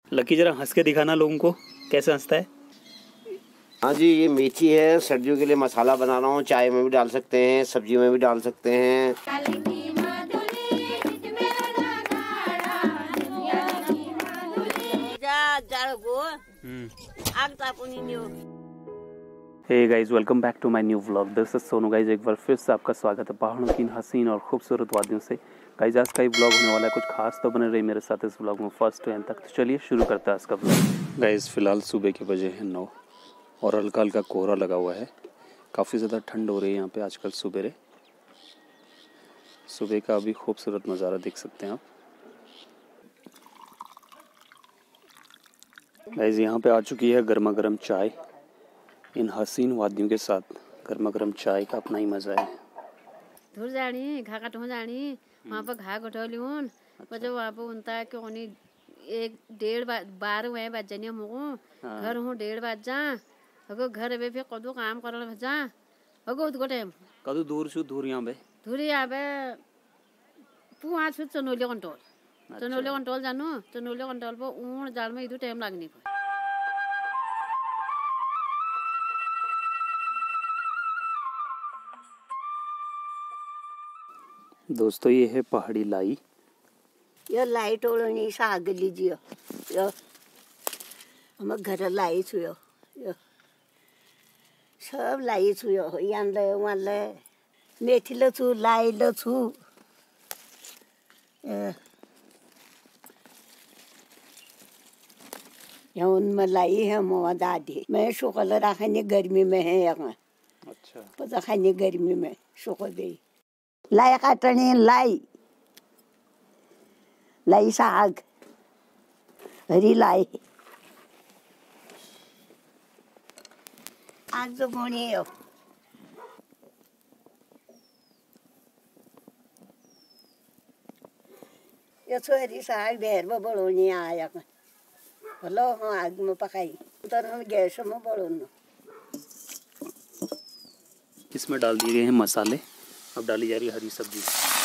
Lucky जरा हंस के दिखाना लोगों को, कैसे हंसता है। हाँ जी, ये मेथी है, सर्दियों के लिए मसाला बना रहा हूँ। चाय में भी डाल सकते हैं, सब्जी में भी डाल सकते हैं। Hey guys, welcome back to my new vlog. This is Sonu guys. एक बार फिर से आपका स्वागत है पहाड़ों की हसीन और खूबसूरत वादियों से। गाइस, आज का ये व्लॉग होने वाला है कुछ खास, तो बने रही मेरे साथ इस व्लॉग में फर्स्ट टू एंड तक। तो चलिए शुरू करते हैं आज का व्लॉग। गाइस, फिलहाल सुबह के बजे हैं 9 और हल्का हल्का कोहरा लगा हुआ है। काफ़ी ज़्यादा ठंड हो रही है यहाँ पे आजकल सुबह का अभी खूबसूरत नज़ारा देख सकते हैं आप। गाइस, यहाँ पे आ चुकी है गर्मा गर्म चाय। इन हसीन वादियों के साथ गर्मा गर्म चाय का अपना ही मज़ा है। धुर जानी घा काटूँ जानी वहाँ पर घा कटौली हूँ। जब वहाँ पर उनता है कि उन्हीं 1-1:30 बज जानी हम घर हूँ 1:30 बज जा। अगो घर अबे फिर कदू काम करल भजा अगो उतको टाइम कदू दूर यहाँ पे धुरी आबे पुआ छु चनोले कंट्रोल जानो चनोले कंट्रोल पर ऊन जाल में इधर टाइम लगनी पर। दोस्तों, ये है पहाड़ी लाई। यो लाई टोलनी साग लीजिए यो हम घर लाई छु यो सब लाई छु यो यानले वाले मेथी ल छु लाई ल छु यहाँ उनमें लाई है मोआ दादी मैं शुक्ल रखने गर्मी में है यहाँ। अच्छा, पता खाने गर्मी में शुक्ल दे लाई काटनी लाई साग हरी लाई आज तो बोनी हो यो छोरी साग ढेर में बढ़ोनी आया हेलो हाँ आग में पकाई उतर हम गैस में बढ़ोनो। इसमें डाल दिए गए हैं मसाले। अब डाली जा रही है हरी सब्जी।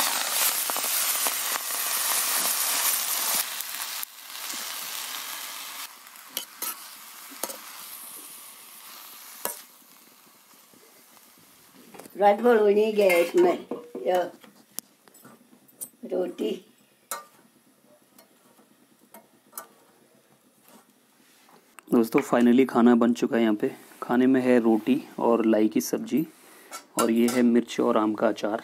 रात बढ़ोनी गैस में यो रोटी दोस्तों, फाइनली खाना बन चुका है। यहाँ पे खाने में है रोटी और लाई की सब्जी और ये है मिर्च और आम का अचार।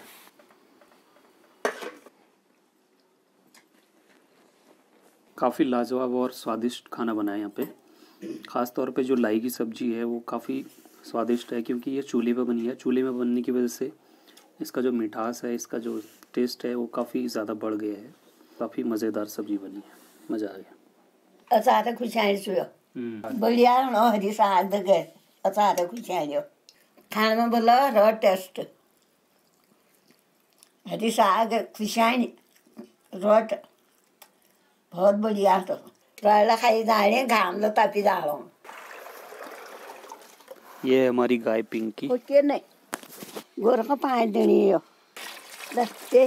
काफ़ी लाजवाब और स्वादिष्ट खाना बना है यहाँ पे। ख़ास तौर पे जो लाई की सब्जी है वो काफ़ी स्वादिष्ट है, क्योंकि ये चूल्हे पे बनी है। चूल्हे में बनने की वजह से इसका जो मिठास है, इसका जो टेस्ट है वो काफ़ी ज़्यादा बढ़ गया है। काफ़ी मज़ेदार सब्जी बनी है, मज़ा आ गया। अचार खुशाइयो बढ़िया हरी साग गए अचार खुशाइयो खाने में बोला र टेस्ट हरी साग खुशाइन रोट बहुत बढ़िया तो रला खाई जाने घाम लो तापी जाओ। ये है हमारी गाय पिंकी। ओके नहीं गोर का पानी देनी हो दस्ते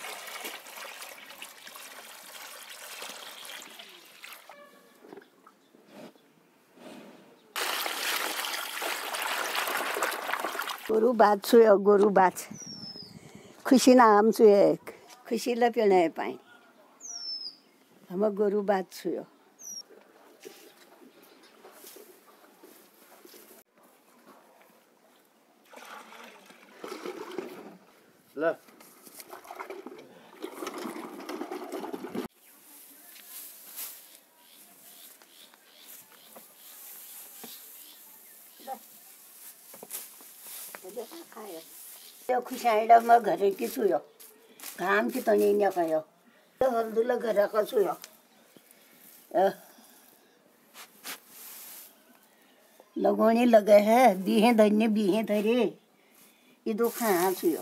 गोरू बात सुयो गोरू बात खुशी नाम सुए खुशी ल पिने पाए हम गोरू बात सुयो ला यो खुशाइडा म घर की सुयो घाम की तनी न कयो तो हल्दुला घर का सुयो लगोनी लगे है बीहे धन्य बीहे धरे ये दो खा सुयो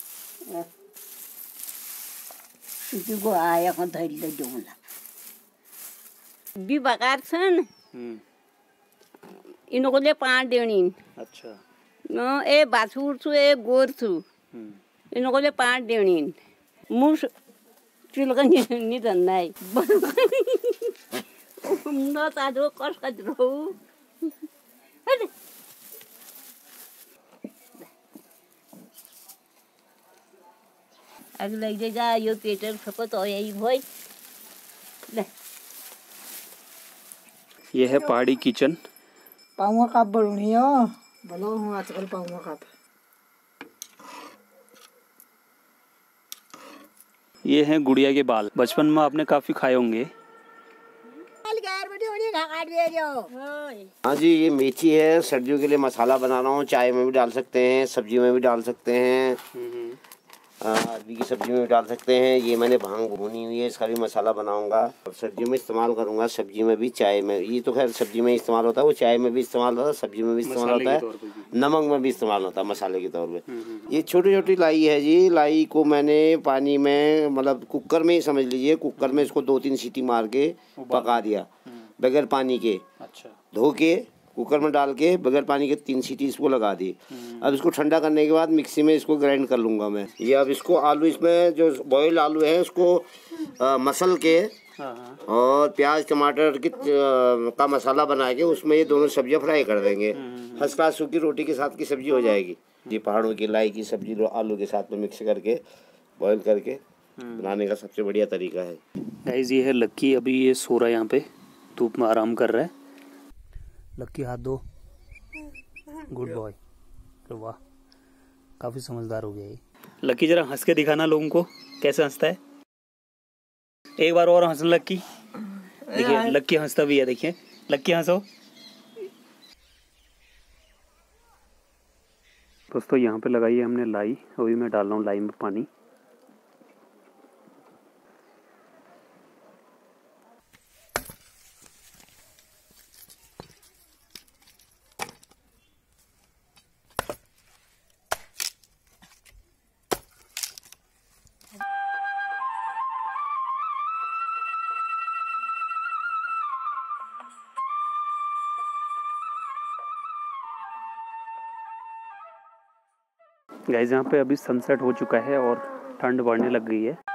सुती को आया को धरी ले दोला बी बकार छन् इनकोले 5 देनी। अच्छा, न ए बाछुर छु ए गोर छु इनकोले 5 देनी मुस चिलका नि धन्नाई न तादो कस कद्रो अगले जगह यो पेटर खपत हो यही भाई ले ये है पहाड़ी किचन। पाऊँ काप बढ़नी हो भलो हूँ आजकल पाऊँ काप। ये हैं गुड़िया के बाल। बचपन में आपने काफी खाए होंगे। हाँ जी, ये मेथी है, सर्दियों के लिए मसाला बना रहा हूँ। चाय में भी डाल सकते हैं, सब्जी में भी डाल सकते हैं, अरबी की सब्जी में भी डाल सकते हैं। ये मैंने भांग भुनी हुई है, इसका भी मसाला बनाऊंगा और सब्जियों में इस्तेमाल करूंगा। सब्जी में भी, चाय में। ये तो खैर सब्जी में इस्तेमाल होता है, वो चाय में भी इस्तेमाल होता है, सब्जी में भी इस्तेमाल होता है, नमक में भी इस्तेमाल होता है मसाले के तौर पे। ये छोटी छोटी लाई है जी। लाई को मैंने पानी में, मतलब कुकर में ही समझ लीजिए, कुकर में इसको 2-3 सीटी मार के पका दिया बगैर पानी के। अच्छा। धो के कुकर में डाल के बगैर पानी के 3 सीटी इसको लगा दी। अब इसको ठंडा करने के बाद मिक्सी में इसको ग्राइंड कर लूँगा मैं। ये अब इसको आलू, इसमें जो बॉयल आलू है उसको मसल के और प्याज टमाटर की का मसाला बना के उसमें ये दोनों सब्जियां फ्राई कर देंगे। फर्स्ट क्लास सूखी रोटी के साथ की सब्जी हो जाएगी। ये पहाड़ों की लाई की सब्जी आलू के साथ में मिक्स करके बॉयल करके बनाने का सबसे बढ़िया तरीका है। गाइस ये है लक्की, अभी ये सो रहा है यहाँ पे, धूप में आराम कर रहा है। लक्की हाथ दो, गुड बॉय। वाह, काफी समझदार हो गया ये। लक्की जरा हंस के दिखाना लोगों को, कैसे हंसता है। एक बार और हंसना लक्की। देखिए लक्की हंसता भी है, देखिए लक्की हंसो। दोस्तों यहाँ पे लगाई है हमने लाई, अभी मैं डाल रहा हूँ लाई में पानी। गाइस यहाँ पे अभी सनसेट हो चुका है और ठंड बढ़ने लग गई है।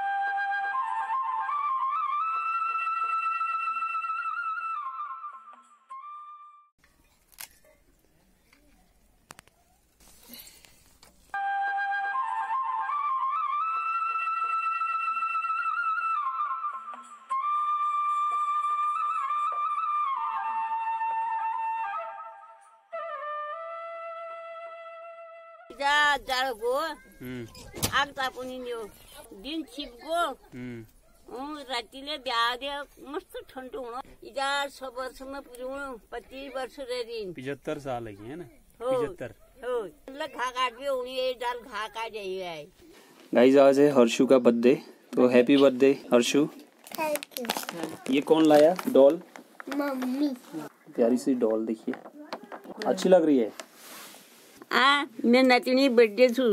जा जाडो आग तापुनी दिन छिपगो रातीले ब्यादे मस्त ठंड हुणो इजा 100 वर्ष में पूरी 25 वर्ष रे 75 साल है ना। 75 हो घा काट भी हुई है, डाल घा काट जाई है। गाइस आज है हर्षु का बर्थडे, तो happy birthday Harshu. Thank you. ये कौन लाया डॉल? मम्मी। प्यारी सी डॉल, देखिए अच्छी लग रही है। मैं नचनी बर्थडे छु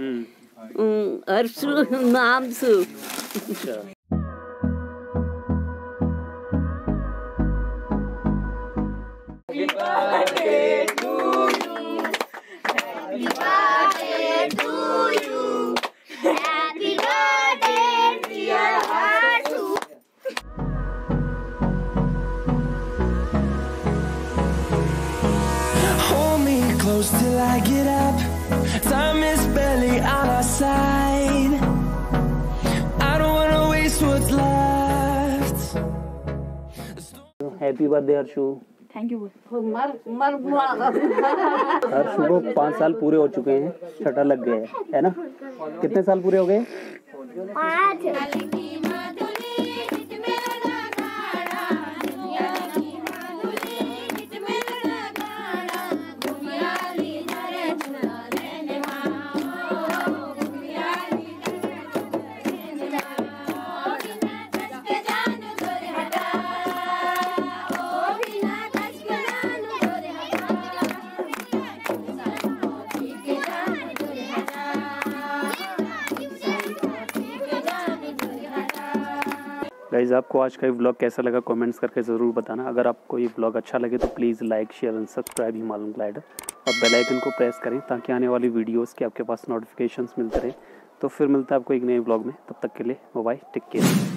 हर्षु नाम छु। अच्छा। Till I get up, time is barely on our side. I don't wanna waste what's left. Happy birthday Harshu. Thank you. Harshu को 5 साल पूरे हो चुके हैं, छठा लग गया है ना। कितने साल पूरे हो गए? 5। गाइज आपको आज का ये व्लॉग कैसा लगा कमेंट्स करके ज़रूर बताना। अगर आपको ये व्लॉग अच्छा लगे तो please like share and subscribe Himalayan glider और बेल आइकन को प्रेस करें ताकि आने वाली वीडियोस के आपके पास नोटिफिकेशंस मिलते रहें। तो फिर मिलता है आपको एक नए व्लॉग में, तब तक के लिए बाय बाय, टेक केयर।